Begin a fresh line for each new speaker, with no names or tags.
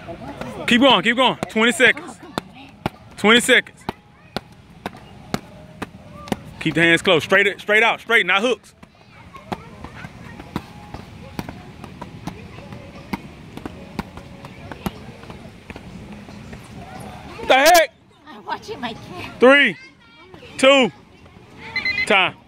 Keep going, keep going. 20 seconds. 20 seconds. Keep the hands close. Straight out, straight, not hooks. What the heck?
I'm watching my cat.
3, 2, time.